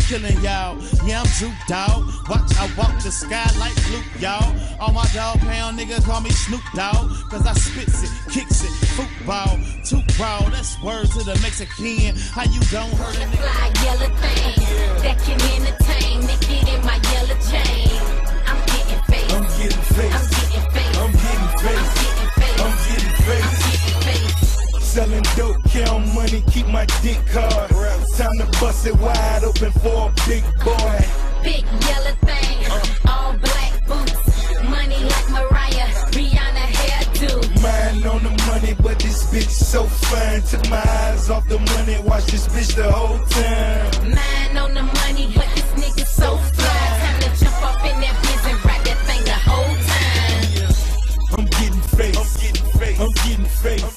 killing y'all. Yeah, I'm Drew, dog. Watch, I walk the sky like Luke, y'all. All my dog pound nigga call me Snoop Dogg, cause I spits it, kicks it, football, too raw. That's word to the Mexican. How you don't hurt a nigga? Fly yellow thing that can entertain. They get in my yellow chain. I'm getting face. I'm getting face. I'm getting face. I'm getting face. I'm getting face. I'm getting face. Selling dope, count money, keep my dick hard. Time to bust it wide open for a big boy. Big yellow thing, all black boots. Money like Mariah, Rihanna hairdo. Mine on the money, but this bitch so fine. Took my eyes off the money, watch this bitch the whole time. Mine on the money, but this nigga so fly. Time to jump up in that biz and ride that thing the whole time. I'm getting face. I'm getting face. I'm getting face.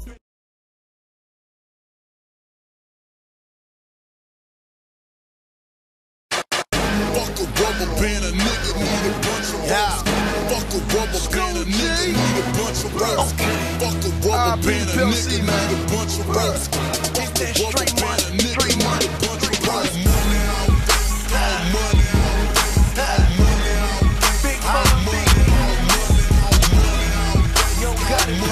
Fuck a rubber band, a nigga need a bunch of rocks. Fuck a rubber band, a nigga need a bunch of rocks. Fuck a rubber band, a nigga need a bunch of rocks. Fuck a rubber band, a nigga need a bunch of rocks. Money all day, all money all day, all money all day, all money, all money, all money all day. Yo, got it,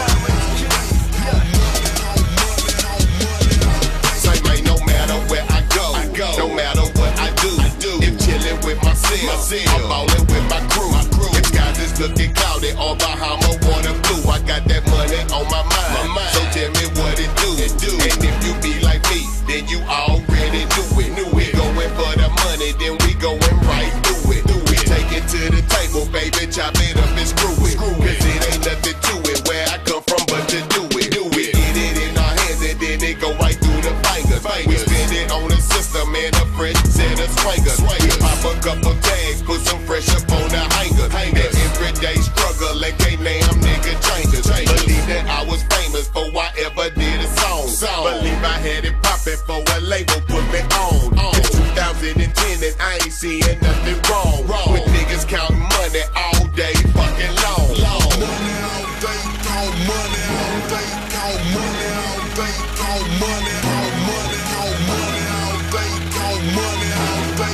Same way, no matter where I go, no matter what I do. If chillin' with myself, I'm ballin' with my crew. If skies is looking cloudy or Bahama water blue, I got that money on my mind. So tell me what it do. And if you be like me, then you already do it. We goin' for the money, then we goin' right through it. Take it to the table, baby, chop it up and screw it. Cause it ain't nothing to it where I come from but to do it. We get it in our hands and then it go right through the fingers. We spend it on the system and a fresh set of swingers. We pop a couple tags, put some fresh up on the hangers. That everyday struggle and can't damn nigga changes. Believe that I was famous before I ever did a song. Believe I had it poppin' for a label put me on. It's 2010 and I ain't seeing nothing wrong with niggas counting money all day fucking long. money all day, count money all day, count money all day, count money, all money, all money all day, count money all day,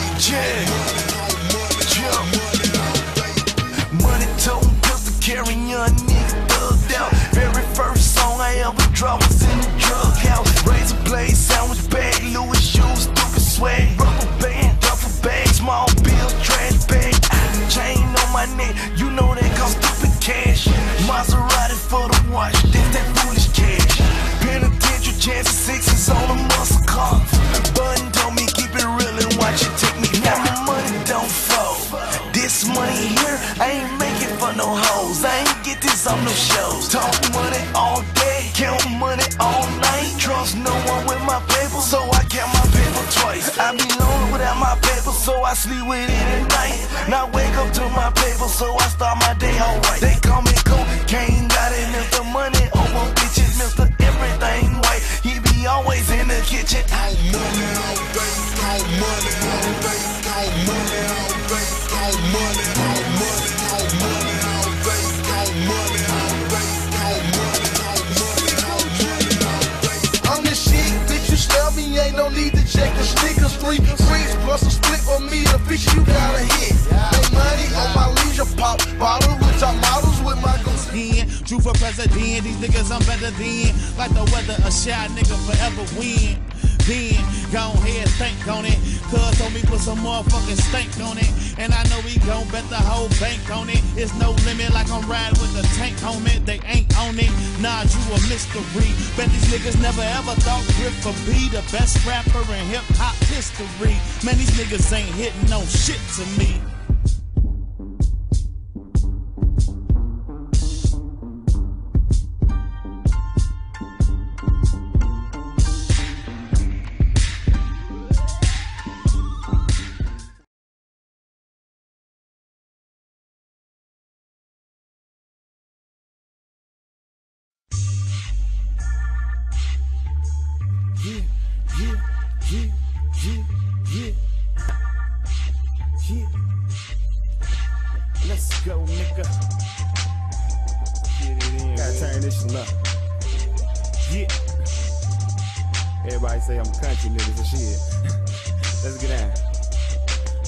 Money toting pistol carrying young niggas thugged out. Very first song I ever dropped was in the drug house. Razor blade, sandwich bag, Louis shoes, stupid swag, rubber band, duffel bag, small bills, trash bag, chain on my neck. You know that cost stupid cash. Maserati for the watch, this that foolish cash. Penitentiary chances, sixes on a muscle car. Button told me keep it real and watch it take me. Now my money don't fold. This money here, I ain't making for no hoes. I ain't get this on no shows. Talk money all day, count money all night. Trust no one with my paper, so I count my paper twice. I be lonely without my paper, so I sleep with it at night. Now wake up to my paper, so I start my day alright. They call me cocaine, got it, Mr. Money over bitches, Mr. Everything White. He be always in the kitchen. count money all day, count money all day, count money all day, count money, all money, all money all day, count money all day, count money, all money, all money all day. I'm the shit, bitch, you smell me, ain't no need to check the sneakers. 3 freaks plus a split for me, the bitch you gotta hit. Make money on my leisure, pop bottles with top models with my goose. Drew for president, these niggas I'm better than. Like the weather, a shy nigga forever win. Then, go ahead, think on it. Cuz told me put some motherfucking stank on it. And I know we gon' bet the whole bank on it. It's no limit like I'm riding with the tank on it. They ain't on it, nah, you a mystery. Bet these niggas never ever thought Griff would be the best rapper in hip-hop history. Man, these niggas ain't hitting no shit to me. Let's go, nigga. Get it in. Gotta turn this one up. Yeah. Everybody say I'm country niggas and shit. Let's get down.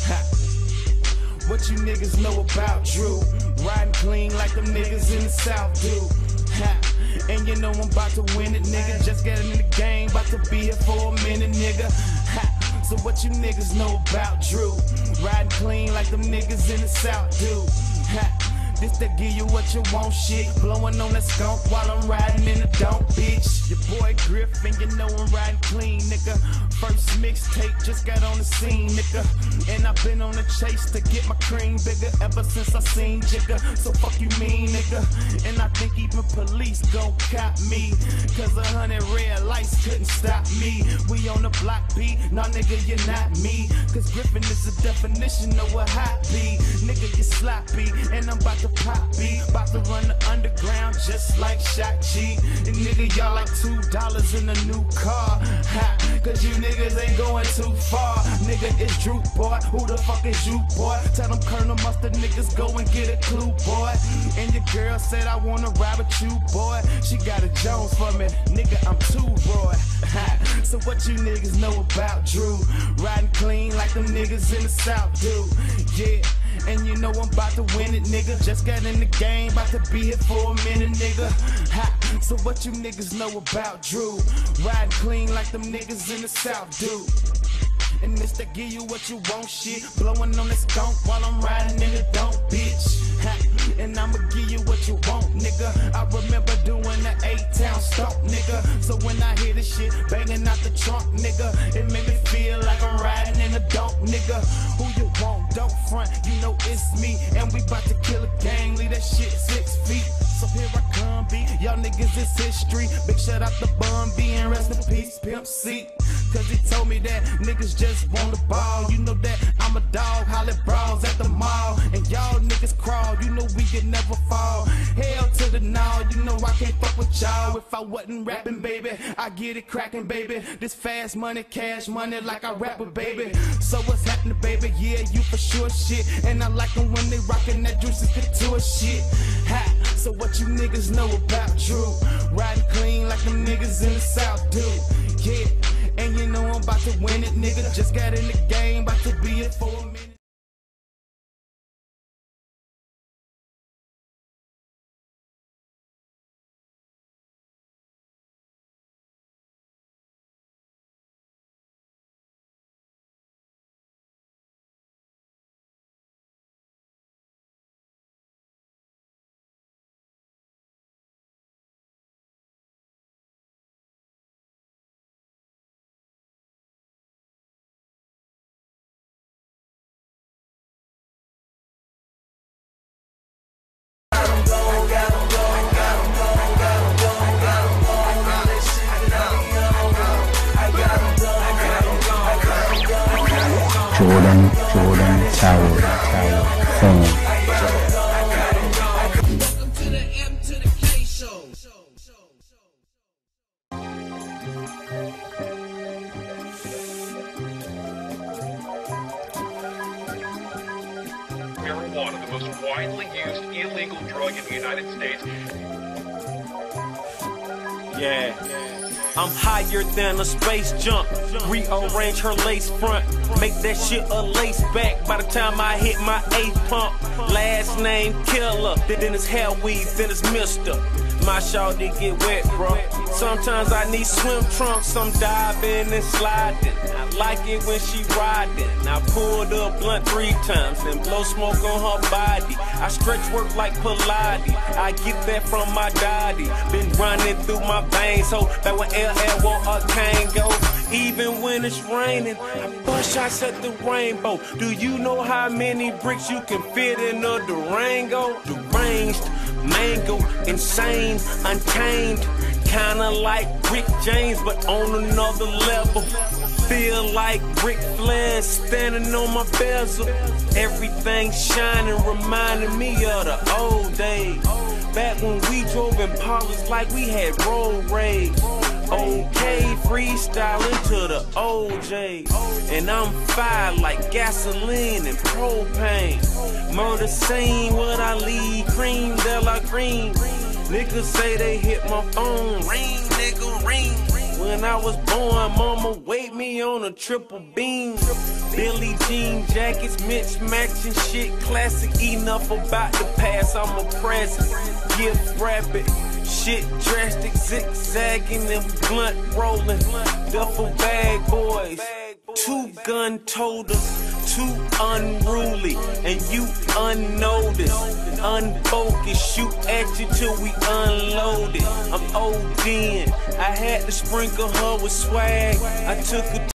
Ha. What you niggas know about Drew? Riding clean like them niggas in the South do. Ha. And you know I'm about to win it, nigga. Just getting in the game, about to be here for a minute, nigga. Ha. So what you niggas know about Drew? Riding clean like them niggas in the South do. Ha. This to give you what you want, shit. Blowing on that skunk while I'm riding in the dump, bitch. Your boy Griffin, you know I'm riding clean, nigga. First mixtape, just got on the scene, nigga. And I've been on the chase to get my cream bigger ever since I seen Jigga. So fuck you mean, nigga. And I think even police gon' cop me, cause 100 red lights couldn't stop me. We on the block beat, nah nigga, you're not me. Cause Griffin is the definition of what hot be. Nigga, you sloppy, and I'm about to pop B, about to run the underground just like Shaq G. And nigga, y'all like $2 in a new car. Ha, cause you niggas ain't going too far. Nigga, it's Drew, boy. Who the fuck is you, boy? Tell them Colonel Mustard niggas go and get a clue, boy. And your girl said I wanna ride with you, boy. She got a Jones for me, nigga, I'm too, boy. Ha, so what you niggas know about Drew? Riding clean like them niggas in the South do. Yeah. And you know I'm about to win it, nigga. Just got in the game, about to be here for a minute, nigga. Ha, so what you niggas know about Drew? Riding clean like them niggas in the South do. And this to give you what you want, shit. Blowing on this skunk while I'm riding in the dump, bitch. Ha, and I'ma give you what you want, nigga. I remember doing the 8-town stomp, nigga. So when I hear this shit banging out the trunk, nigga, it make me feel like I'm riding in a dump, nigga. Who you want? Don't front, you know it's me. And we bout to kill a gang, leave that shit 6 feet. So here I come, B. Y'all niggas is history. Big shout out to Bun B and rest in peace, Pimp C. Cause he told me that niggas just want the ball. You know that I'm a dog, holler brawls at the mall. And y'all niggas crawl, you know we can never fall. Hell to the now, you know I can't fuck with y'all. If I wasn't rapping, baby, I get it cracking, baby. This fast money, cash money like I rap with, baby. So what's happening, baby? Yeah, you for sure shit. And I like them when they rockin' that Juicy Couture shit. Ha, so what you niggas know about Drew? Riding clean like them niggas in the South do. Yeah. And you know I'm about to win it, nigga. Just got in the game, about to be it for a minute. Jordan Tower Phone. Welcome to the M to the K show. Marijuana, the most widely used illegal drug in the United States. Yeah. I'm higher than a space jump. Rearrange her lace front. Make that shit a lace back by the time I hit my 8th pump. Last name Killer, then it's Hell Weed, then it's Mister. My shawty get wet, bro. Sometimes I need swim trunks, I'm diving and sliding. I like it when she riding. I pulled up blunt 3 times and blow smoke on her body. I stretch work like Pilates. I get that from my daddy. Been running through my veins, so that when LL want a cane go. Even when it's raining, I bust shots at the rainbow. Do you know how many bricks you can fit in a Durango? Deranged, mango, insane, untamed. Kinda like Rick James, but on another level. Feel like Ric Flair standing on my bezel. Everything shining, reminding me of the old days. Back when we drove Impalas like we had road rage. Okay, freestyling to the OJ. And I'm fire like gasoline and propane. Murder scene, what I leave, cream de la cream. Niggas say they hit my phone, ring, nigga, ring. When I was born, mama weighed me on a triple beam. Billie Jean jackets, mismatching shit, classic. Enough about the past, I'm a present. Gift rapid, shit drastic, zigzagging and blunt rolling. Duffel bag boys, two gun toters, too unruly, and you unnoticed. Unfocused, shoot at you till we unload it. I'm OD'ing, I had to sprinkle her with swag. I took her